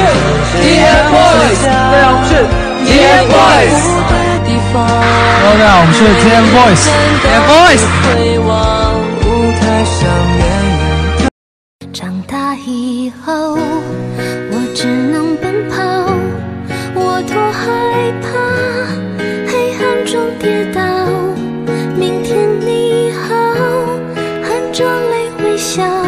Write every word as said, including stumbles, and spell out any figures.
T F Boys， 对啊，我们是 T F Boys。Hello， 大家好，我们是 T F Boys。T F Boys。 长大以后，我只能奔跑，我多害怕黑暗中跌倒。明天你好，含着泪微笑。